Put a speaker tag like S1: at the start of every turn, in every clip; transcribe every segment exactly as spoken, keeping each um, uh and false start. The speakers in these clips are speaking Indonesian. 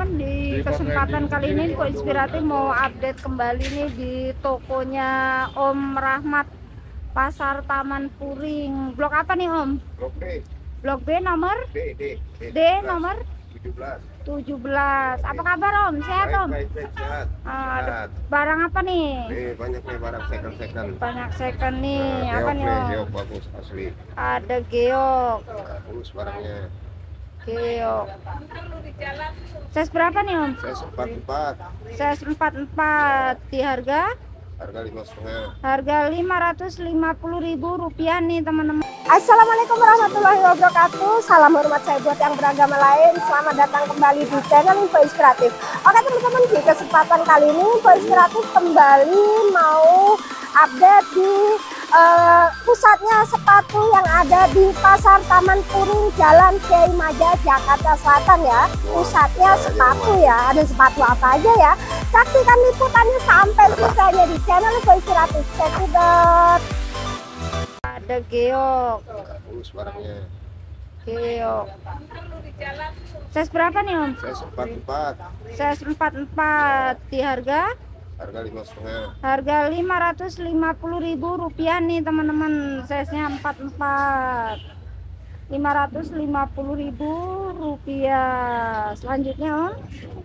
S1: teman-teman, di kesempatan kali ini Info Inspiratif mau update kembali nih di tokonya Om Rahmat, Pasar Taman Puring. Blok apa nih Om?
S2: Blok B.
S1: Blok B nomor?
S2: D, D, D,
S1: D nomor?
S2: tujuh belas.
S1: tujuh belas. Apa kabar Om? Sehat Om?
S2: Baik, baik, sehat.
S1: Ah,
S2: Sehat.
S1: barang apa nih?
S2: Nih, banyak nih barang second-second.
S1: Banyak second nih.
S2: Nah,
S1: Apa
S2: geok
S1: nih Om?
S2: geok bagus, asli.
S1: Ada geok.
S2: Bagus barangnya.
S1: Geok. Size berapa nih Om?
S2: Saya empat empat.
S1: Size empat puluh empat. Di harga?
S2: Harga lima setengah.
S1: Harga lima ratus lima puluh ribu rupiah nih teman-teman. Assalamualaikum warahmatullahi wabarakatuh. Salam hormat saya buat yang beragama lain. Selamat datang kembali di channel Info Inspiratif. Oke teman-teman, di kesempatan kali ini Info Inspiratif kembali mau update di uh, pusatnya sepatu yang ada di Pasar Taman Puring, Jalan Kiai Maja, Jakarta Selatan ya. Pusatnya sepatu ya. Ada sepatu apa aja ya? Saksikan liputannya sampai selesainya di channel Info Inspiratif. Cekidot. Ada geok.
S2: Bagus barangnya.
S1: Geok. Size berapa nih Om?
S2: Saya empat empat.
S1: Size empat puluh empat. Di harga?
S2: Harga lima setengah.
S1: Harga lima ratus lima puluh ribu rupiah nih teman-teman. Size-nya empat puluh empat. lima ratus lima puluh ribu rupiah. Selanjutnya Om.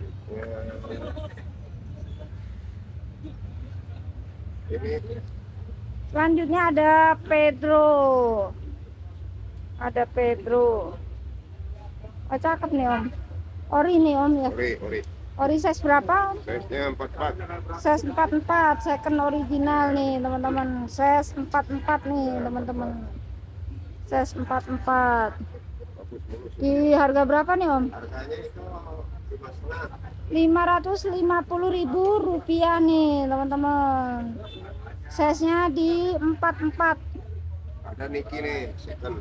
S2: Ini
S1: Selanjutnya ada Pedro. Ada Pedro. Oh, cakep nih Om. Ori nih Om ya.
S2: ori, ori.
S1: Ori size berapa Om?
S2: Size-nya empat empat.
S1: Size empat puluh empat, second original nih teman-teman. Size empat puluh empat nih teman-teman. Size empat puluh empat.
S2: Bagus, bagus.
S1: Di harga berapa nih Om?
S2: Harganya itu lima setengah.
S1: lima ratus lima puluh ribu rupiah nih teman-teman. Size-nya di empat puluh empat.
S2: Ada Niki nih, second.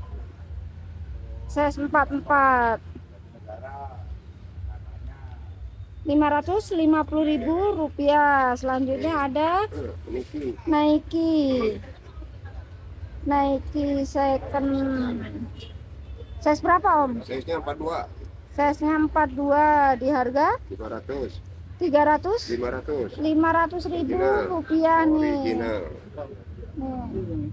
S1: Size empat puluh empat. lima ratus lima puluh ribu rupiah. Selanjutnya ada
S2: Eh, Niki.
S1: Nike. Nike second. Size berapa Om?
S2: Size-nya empat dua.
S1: Size-nya empat puluh dua. Di harga
S2: lima ratus.
S1: tiga ratus
S2: lima ratus.
S1: lima ratus ribu
S2: Original.
S1: rupiah nih.
S2: Original.
S1: Nih.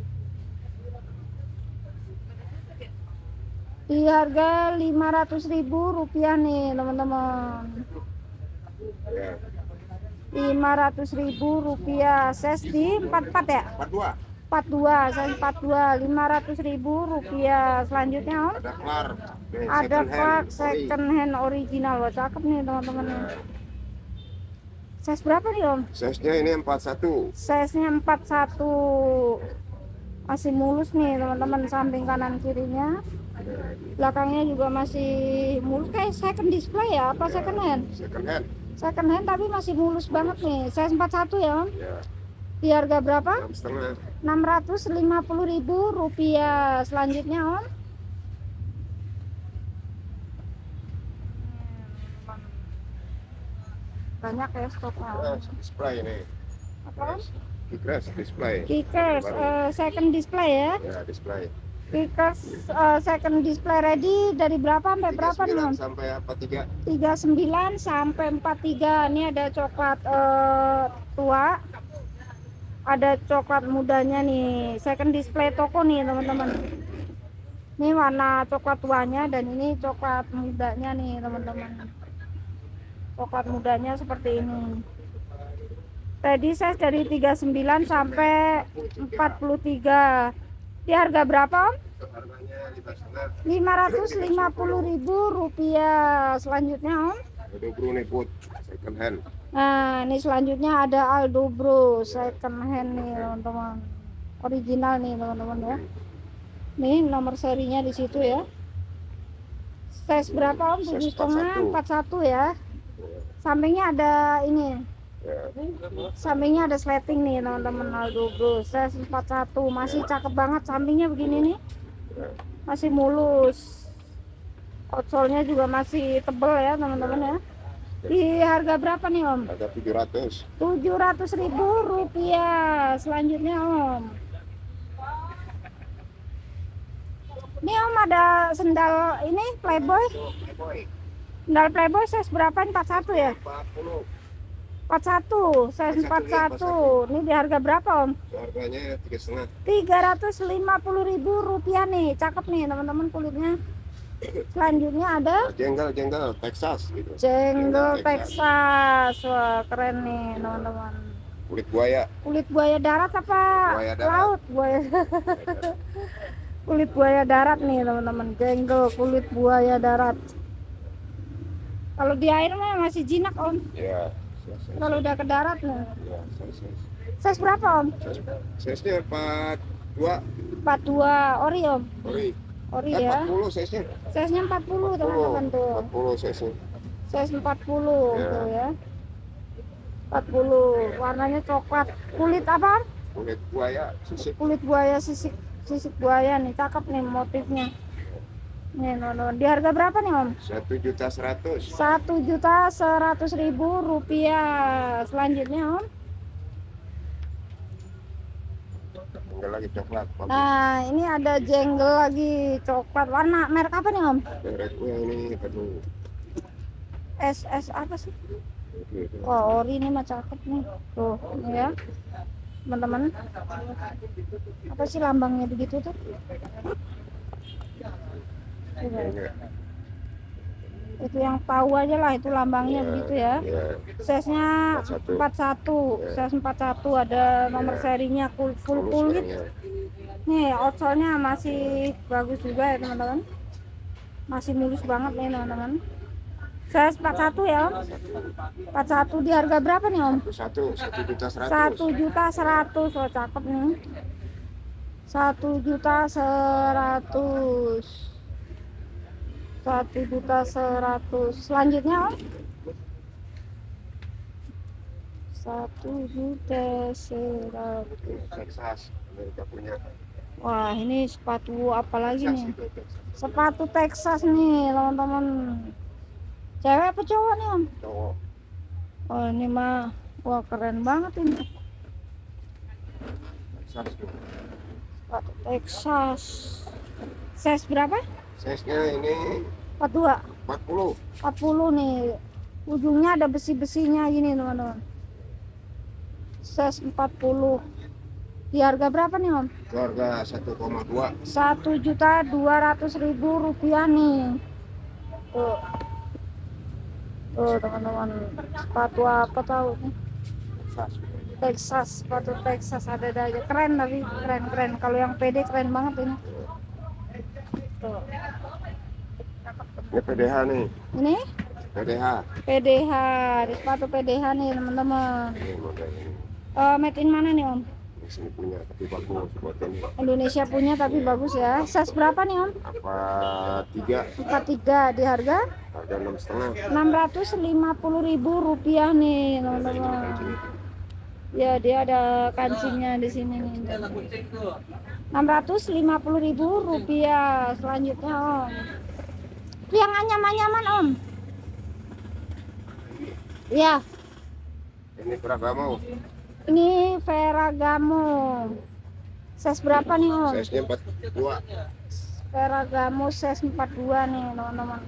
S1: Di harga lima ratus ribu rupiah nih teman-teman.
S2: Ya.
S1: lima ratus ribu rupiah. Size di empat puluh empat ya?
S2: empat dua.
S1: empat puluh dua, size empat puluh dua, lima ratus ribu rupiah. Selanjutnya Om,
S2: Ada Clark. Nih,
S1: ada
S2: second hand.
S1: Clark
S2: Ori.
S1: second hand original. Wah, cakep nih teman-teman. Size berapa nih Om?
S2: Size-nya ini empat satu.
S1: Size-nya empat puluh satu. Masih mulus nih teman-teman, samping kanan kirinya. Belakangnya juga masih mulus, kayak second display ya, apa second hand?
S2: Second hand.
S1: Second hand tapi masih mulus banget nih. Size empat puluh satu ya Om.
S2: Ya,
S1: Di harga berapa?
S2: enam setengah.
S1: enam ratus lima puluh ribu rupiah. Selanjutnya Om, banyak ya stoknya Om.
S2: Nah, display ini.
S1: Apa Om?
S2: Kickers display.
S1: Kickers
S2: Baru.
S1: eh, second display ya.
S2: Ya, display.
S1: Kickers eh, second display ready dari berapa sampai berapa nih Om?
S2: sampai apa tiga?
S1: tiga puluh sembilan sampai empat puluh tiga. Ini ada coklat eh, tua, ada coklat mudanya nih. Second display toko nih teman-teman. Ini warna coklat tuanya dan ini coklat mudanya nih teman-teman. Coklat mudanya seperti ini. Tadi size dari tiga puluh sembilan sampai empat puluh tiga. Di harga berapa Om?
S2: Harganya lima setengah.
S1: lima ratus lima puluh ribu rupiah. Selanjutnya Om,
S2: Ada Bro nih boot second hand.
S1: nah ini selanjutnya ada Aldo Bro second hand nih teman-teman. Original nih teman-teman ya. Nih nomor serinya di situ ya. Size berapa Om? tujuh setengah, empat puluh satu ya. Sampingnya ada ini.
S2: Ya,
S1: Sampingnya ada sleting nih teman-teman, Aldo Bro. Size empat puluh satu, masih cakep banget sampingnya begini nih. Masih mulus. Outsole-nya juga masih tebel ya teman-teman ya. Di harga berapa nih Om?
S2: harga tujuh ratus.
S1: tujuh ratus ribu rupiah. Selanjutnya Om, ini Om ada sendal ini Playboy. Sendal Playboy size berapa? empat puluh satu ya?
S2: empat puluh.
S1: empat puluh satu, size empat puluh satu. Ini di harga berapa Om?
S2: Harganya tiga setengah.
S1: tiga ratus lima puluh ribu rupiah nih. Cakep nih teman-teman kulitnya. Selanjutnya ada
S2: Jenggal jenggal Texas gitu.
S1: Jenggol Texas. Wah keren nih teman-teman.
S2: Kulit buaya.
S1: Kulit buaya darat apa
S2: Buaya darat.
S1: laut? Buaya. Kulit buaya darat nih teman-teman. Jenggol kulit buaya darat. Kalau di air mah masih jinak Om.
S2: Ya.
S1: Kalau udah ke darat nih.
S2: Ya, size.
S1: Size berapa Om?
S2: Size-nya empat puluh dua.
S1: empat puluh dua ori Om.
S2: Ori.
S1: Ori
S2: Eh,
S1: ya.
S2: empat puluh size-nya.
S1: Size-nya empat puluh teman-teman tuh.
S2: empat puluh size-nya.
S1: Size empat puluh
S2: Ya.
S1: tuh ya. empat puluh. Warnanya coklat. Kulit apa?
S2: Kulit buaya sisik.
S1: Kulit buaya sisik sisik buaya nih. Cakep nih motifnya. Nih teman-teman. Di harga berapa nih Om?
S2: Satu juta seratus.
S1: Satu juta seratus ribu rupiah. Selanjutnya Om.
S2: Enggak lagi coklat. Bagus.
S1: Nah ini ada jenggel lagi coklat. Warna merek apa nih Om?
S2: Mereknya ini aduh.
S1: S S apa sih?
S2: Gitu.
S1: Wah ori ini mah cakep nih. Tuh ini ya teman-teman. Apa sih lambangnya begitu tuh? Coba.
S2: Enggak.
S1: Itu yang tahu aja lah itu lambangnya
S2: Ya,
S1: begitu ya.
S2: ya.
S1: Size-nya
S2: empat
S1: empat puluh satu,
S2: Ya.
S1: size empat puluh satu ada nomor
S2: Ya.
S1: serinya full, full
S2: Tulus
S1: kulit.
S2: orangnya.
S1: Nih outsole-nya masih bagus juga ya teman-teman. Masih mulus banget nih teman-teman. Size empat puluh satu ya Om. empat puluh satu di harga berapa nih Om?
S2: Satu satu juta seratus.
S1: Satu juta seratus. Oh cakep nih. Satu juta seratus. Satu juta seratus. Selanjutnya Om. Satu juta seratus.
S2: Texas Amerika punya.
S1: Wah ini sepatu apa lagi
S2: Texas
S1: nih?
S2: itu, Texas.
S1: Sepatu Texas nih teman-teman. Cewek apa cowok nih Om?
S2: Cowok.
S1: Oh ini mah wah keren banget ini.
S2: Texas tuh.
S1: Sepatu Texas. Size berapa?
S2: Size-nya ini
S1: empat puluh dua.
S2: empat puluh.
S1: empat puluh nih. Ujungnya ada besi-besinya gini teman-teman. Size empat puluh. Di harga berapa nih Om?
S2: Harga satu koma dua.
S1: Satu juta dua ratus ribu rupiah nih. Tuh. Tuh teman-teman. Sepatu apa tahu nih?
S2: Texas.
S1: Texas, sepatu Texas ada aja. Keren tapi keren-keren. Kalau yang pede keren banget ini. Tuh.
S2: Ini P D H nih.
S1: Ini
S2: P D H.
S1: P D H, di sepatu P D H nih teman-teman.
S2: Ini model ini.
S1: Eh, made in mana nih Om?
S2: Di sini punya tapi bagus buat ini.
S1: Indonesia punya tapi bagus ya. Size berapa nih Om?
S2: Apa tiga?
S1: empat puluh tiga di harga
S2: Harga enam setengah.
S1: enam ratus lima puluh ribu rupiah nih teman-teman. Ya dia ada kancingnya di sini nih. enam ratus lima puluh ribu rupiah. Selanjutnya Om. Yang anyaman-anyaman Om. Ya.
S2: Ini berapa mau?
S1: Ini Ferragamo. Size berapa nih Om?
S2: Size-nya empat puluh dua.
S1: Ferragamo size empat puluh dua nih teman-teman.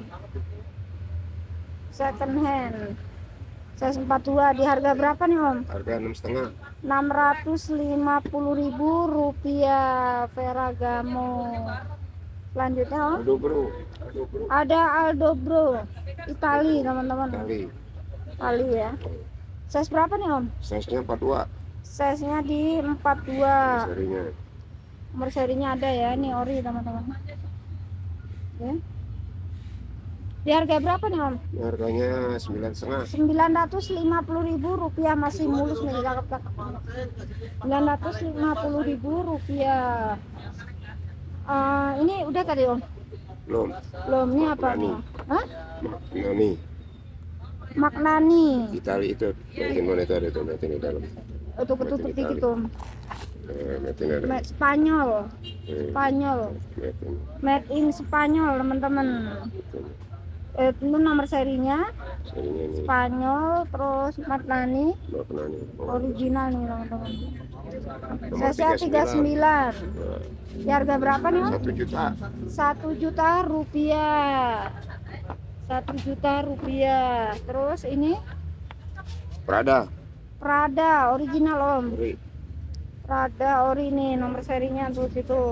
S1: Second hand. Size empat puluh dua di harga berapa nih Om?
S2: Harga enam setengah.
S1: enam ratus lima puluh ribu rupiah Ferragamo. Selanjutnya Om.
S2: Aldo bro. Aldo bro.
S1: Ada Aldo Bro. Itali teman-teman.
S2: Kali.
S1: Itali ya. Size berapa nih Om?
S2: Size-nya empat puluh dua.
S1: Size-nya di empat puluh dua.
S2: Serinya.
S1: Nomor serinya ada ya, ini ori teman-teman. Ya. Di harga berapa nih Om?
S2: Ini harganya sembilan setengah.
S1: sembilan ratus lima puluh ribu rupiah masih mulus nih cakep-cakep. sembilan ratus lima puluh ribu rupiah. Eh, ini udah tadi Om?
S2: Belum.
S1: Belum, ini apa nih? Hah?
S2: Nah nih.
S1: Maknani.
S2: Itali itu. Mungkin mana itu ada tuh mungkin di dalam.
S1: Itu ketutup dikit Om.
S2: Eh, mungkin ada.
S1: Made Spanyol.
S2: Eh,
S1: Spanyol.
S2: mungkin.
S1: Made in Spanyol teman-teman. Eh, itu nomor serinya
S2: Serinya ini.
S1: Spanyol, terus Maknani.
S2: Makna nih. Oh,
S1: Original nih teman-teman.
S2: nomor
S1: Saya tiga puluh sembilan.
S2: Nah,
S1: Di harga berapa nih Om?
S2: satu juta.
S1: Satu juta rupiah. satu juta rupiah. Terus ini
S2: Prada.
S1: Prada original om.
S2: Ori.
S1: Prada ori nih nomor serinya tuh situ.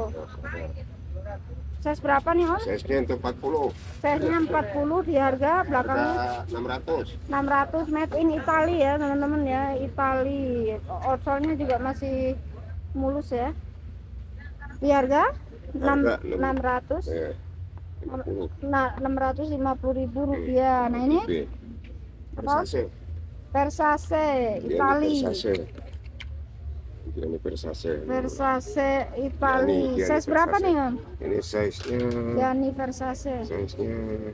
S1: Size berapa nih om?
S2: Size-nya untuk empat puluh.
S1: Size-nya empat puluh di harga belakangnya
S2: Harga enam ratus.
S1: enam ratus, made in Italy ya teman-teman ya, Italy. Outsole-nya juga masih mulus ya. Di harga
S2: Harga
S1: enam ratus.
S2: Eh, lima puluh.
S1: Nah, enam ratus lima puluh ribu rupiah. Nah, ini
S2: Oke.
S1: apa?
S2: Versace.
S1: Versace Italy.
S2: Versace. Ini Versace.
S1: Versace
S2: Gianni,
S1: Italy.
S2: Gianni
S1: Size berapa
S2: Versace.
S1: nih om?
S2: Ini size-nya.
S1: Gianni Versace.
S2: Size-nya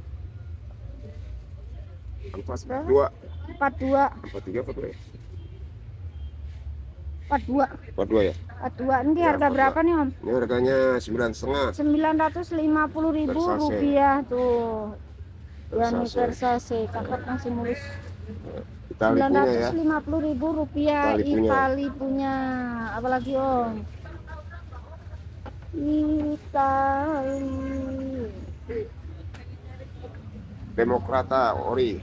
S2: empat
S1: Berapa?
S2: dua.
S1: empat dua.
S2: empat tiga apa berapa?
S1: empat dua.
S2: empat dua ya.
S1: empat dua. Ini
S2: Ya,
S1: harga
S2: empat
S1: berapa
S2: dua.
S1: nih om?
S2: Ini harganya sembilan setengah.
S1: sembilan ratus lima puluh ribu
S2: Versace.
S1: rupiah tuh. Gianni
S2: Versace.
S1: Versace, kakak masih mulus.
S2: Itali
S1: sembilan
S2: punya
S1: ratus
S2: ya.
S1: lima puluh ribu rupiah
S2: Itali punya.
S1: Itali punya. Apalagi om? Itali.
S2: Demokrata ori.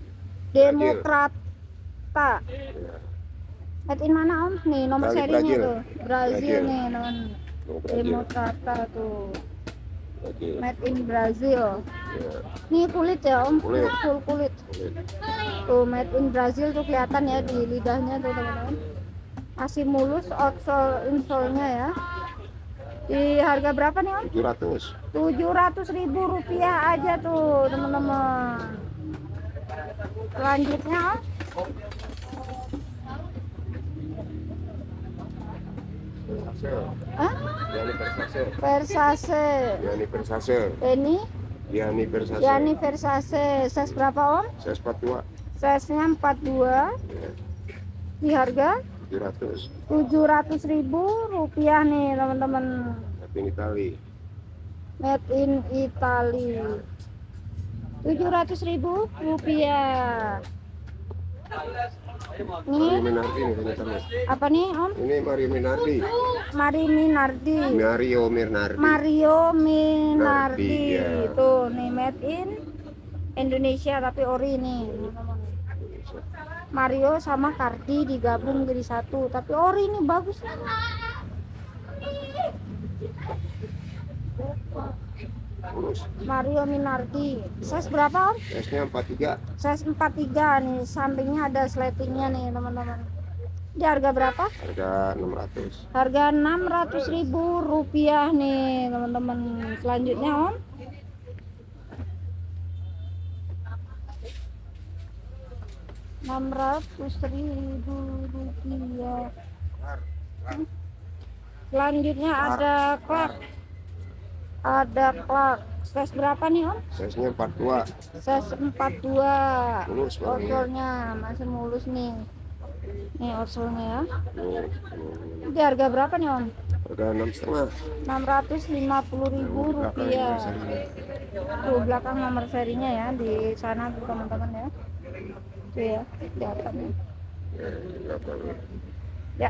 S1: Demokrata. Made in mana om? Nih nomor
S2: Itali,
S1: serinya
S2: Brazil.
S1: tuh. Brazil,
S2: Brazil.
S1: nih teman.
S2: Oh, Brazil.
S1: Demokrata tuh.
S2: Brazil.
S1: Made in Brazil.
S2: Ya,
S1: Nih kulit ya om,
S2: Kulit.
S1: full kulit.
S2: kulit.
S1: Tuh made in Brazil tuh kelihatan ya di lidahnya tuh teman-teman. Masih mulus outsole insole-nya ya. Di harga berapa nih om?
S2: tujuh ratus.
S1: tujuh ratus ribu rupiah aja tuh teman-teman. Selanjutnya om,
S2: Versace.
S1: Hah?
S2: Gianni Versace.
S1: Versace.
S2: Gianni Versace.
S1: Ini
S2: Gianni Versace.
S1: Gianni Versace. Size berapa om?
S2: Size empat dua.
S1: Size-nya empat dua.
S2: Ya,
S1: Di harga
S2: tujuh ratus.
S1: tujuh ratus ribu rupiah nih teman-teman.
S2: Tapi ini Itali.
S1: Made in Italy. tujuh ratus ribu rupiah.
S2: Mario
S1: Nih
S2: Minardi nih ternyata.
S1: apa nih om?
S2: Ini Mario Minardi.
S1: Mari Minardi.
S2: Mario Minardi.
S1: Mario Minardi.
S2: Minardi, ya.
S1: Tuh nih made in Indonesia tapi ori nih teman-teman. Mario sama Cardi digabung jadi satu tapi ori ini bagus nih.
S2: Lurus.
S1: Mario Minardi. Size berapa om?
S2: Size-nya empat tiga.
S1: Size empat tiga nih, sampingnya ada slatingnya nih teman-teman. Di harga berapa?
S2: Harga enam ratus.
S1: Harga enam ratus ribu rupiah nih teman-teman. Selanjutnya om, enam ratus ribu rupiah. Selanjutnya ada Clark. Ada Clark. Size berapa nih om?
S2: Size-nya empat dua.
S1: Size empat dua.
S2: Mulus banget.
S1: Outsole-nya masih mulus nih. Nih outsole-nya ya.
S2: Tuh, tuh.
S1: Di harga berapa nih om?
S2: Harga enam setengah.
S1: enam ratus lima puluh ribu rupiah. Tuh belakang nomor serinya ya di sana tuh teman-teman ya. Tuh ya, kelihatan ya.
S2: Ya, berapa?
S1: Ya.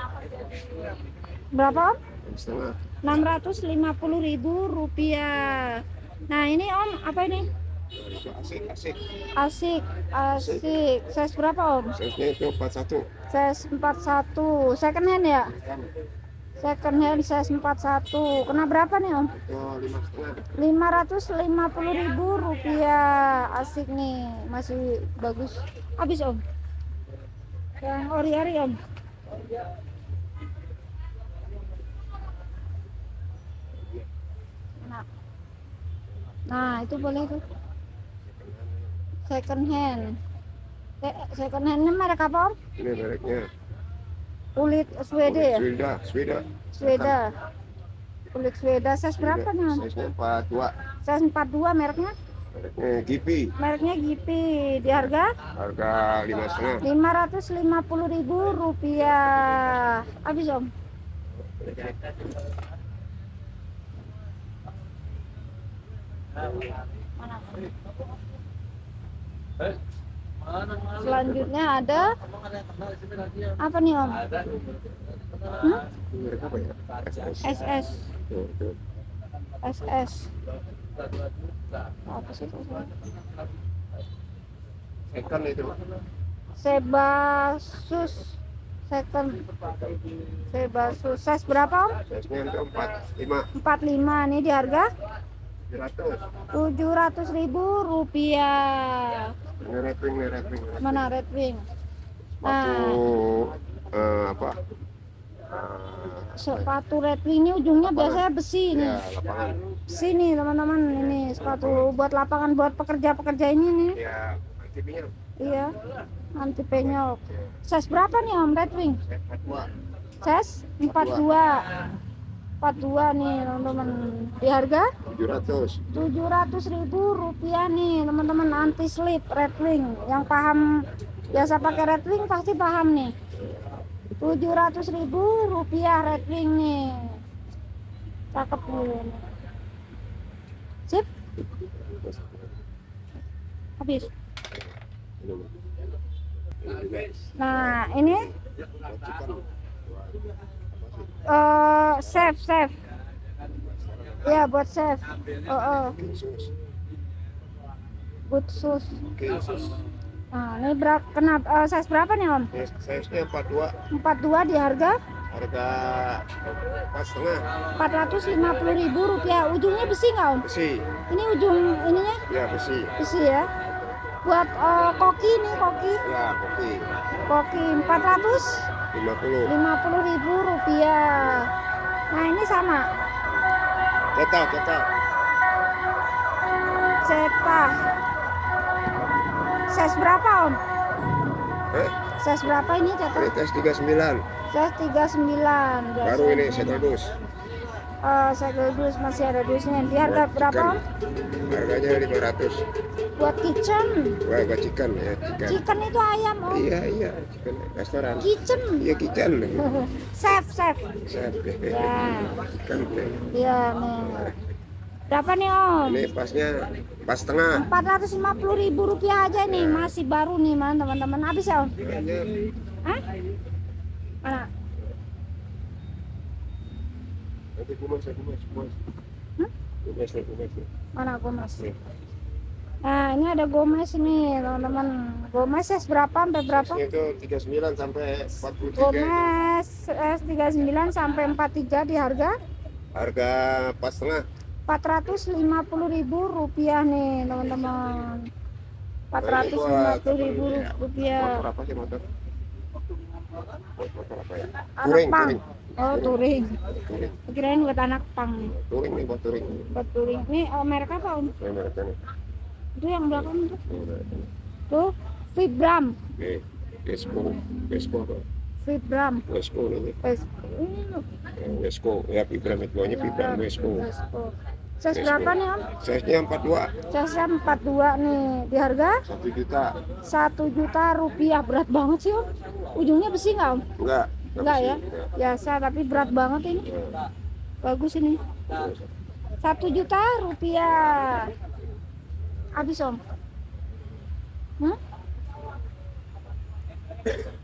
S1: Berapa om?
S2: Enam setengah.
S1: enam ratus lima puluh ribu rupiah. Nah ini om apa ini?
S2: Asik, asik.
S1: Asik, asik. Size berapa om?
S2: Size-nya itu empat satu.
S1: Size empat satu. Second hand ya? Second hand size empat satu. Kena berapa nih om?
S2: Itu lima setengah.
S1: lima ratus lima puluh ribu rupiah. Asik nih, masih bagus. Habis om. Yang ori-ori om. Nah, nah itu boleh tuh. Second hand. Se- Second handnya merek apa om?
S2: Ini mereknya.
S1: Kulit Swede ya?
S2: Sweda, Sweda.
S1: Sweda. Kulit Sweda size berapa nih om?
S2: Size-nya empat dua.
S1: Size empat dua mereknya?
S2: Mereknya Gipi.
S1: Mereknya Gipi. Di harga
S2: Harga lima setengah.
S1: lima ratus lima puluh ribu rupiah. Habis om. Selanjutnya ada apa nih om? Hmm?
S2: Ini merek apa ya? S S.
S1: S S.
S2: Tuh, tuh.
S1: S S. Apa sih itu?
S2: Second itu.
S1: Sebasus second. Sebasus size berapa om?
S2: Size-nya itu empat lima.
S1: empat puluh lima nih di harga
S2: tujuh ratus.
S1: tujuh ratus ribu rupiah.
S2: Ini red wing, ini red wing.
S1: Mana red wing?
S2: Sepatu
S1: Nah,
S2: eh, apa? Eh,
S1: sepatu red wing ini ujungnya biasanya besi nih.
S2: ya, lapangan.
S1: Besi nih teman-teman, ini sepatu buat lapangan, buat pekerja-pekerja ini nih.
S2: Ya, anti minyak.
S1: Iya, anti penyok. Size berapa nih om red wing?
S2: Empat dua.
S1: Size empat puluh dua. empat puluh dua nih teman-teman. Di harga
S2: Tujuh ratus.
S1: tujuh ratus ribu rupiah nih teman-teman, anti slip red wing. Yang paham biasa pakai red wing pasti paham nih. tujuh ratus ribu rupiah red wing nih. Cakep nih. Sip. Habis. Nah, ini eh save save. Ya, buat save. Oh, oh. Good shoes. Nah, ini berapa, kenapa uh, size berapa nih om?
S2: Size-nya empat dua.
S1: empat puluh dua di harga
S2: Harga empat setengah.
S1: empat ratus lima puluh ribu rupiah. Ujungnya besi nggak om?
S2: Besi.
S1: Ini ujung ininya
S2: Ya, besi.
S1: besi ya. Buat uh, koki nih, koki.
S2: Ya, kopi.
S1: Koki empat ratus
S2: lima puluh.
S1: lima puluh ribu rupiah. Nah, ini sama.
S2: Cetak, cetak.
S1: Cepah. Size berapa om?
S2: Eh,
S1: Size berapa ini cetak?
S2: ini tes tiga puluh sembilan.
S1: Size tiga puluh sembilan.
S2: Baru ini segel dus.
S1: Uh, segel dus masih ada dusnya. Di harga berapa om?
S2: Harganya lima ratus.
S1: Buat kitchen.
S2: Wah, buat chicken ya, chicken.
S1: Chicken itu ayam om.
S2: Iya, iya, chicken restoran.
S1: Kitchen.
S2: Iya, kitchen.
S1: Chef, chef.
S2: Chef.
S1: Ya.
S2: Chicken.
S1: Iya nih. Berapa nih om?
S2: Ini pasnya pas setengah.
S1: empat ratus lima puluh ribu rupiah aja nih, masih baru nih man teman-teman. Habis ya om?
S2: Harganya
S1: Hah? Mana?
S2: nanti kumas, ya, kumas, kumas.
S1: Hmm?
S2: Kumas, ya, kumas. ya.
S1: Mana Gomez? Nah, ini ada Gomez nih teman-teman. Gomez es berapa sampai berapa?
S2: Pasnya itu tiga puluh sembilan sampai empat puluh tiga.
S1: Gomez es tiga puluh sembilan sampai empat puluh tiga di harga
S2: Harga pas setengah.
S1: empat ratus lima puluh ribu rupiah nih teman-teman. empat ratus lima puluh ribu rupiah.
S2: Motor apa sih motor? Motor apa ya?
S1: Anak
S2: Touring,
S1: pang.
S2: touring.
S1: Oh, touring.
S2: Touring.
S1: Kirain buat anak pang nih.
S2: Touring nih, buat touring.
S1: Buat touring. Ini oh, merek apa om?
S2: Ini mereka nih.
S1: Itu yang belakang tuh.
S2: Ini mereka nih.
S1: Tuh, Vibram.
S2: Nih, Wesco, Wesco apa?
S1: Vibram.
S2: Wesco nih.
S1: Wes. Ini loh.
S2: Eh, Wesco, ya Vibram itu namanya Vibram Wesco.
S1: Wesco. Size berapa nih om?
S2: Size-nya empat dua.
S1: Size empat puluh dua nih. Di harga
S2: satu juta.
S1: satu juta rupiah. Berat banget sih om. Ujungnya besi nggak om?
S2: Enggak.
S1: Enggak ya? Biasa tapi berat banget ini. Bagus ini. Satu juta rupiah. Habis om? Hah?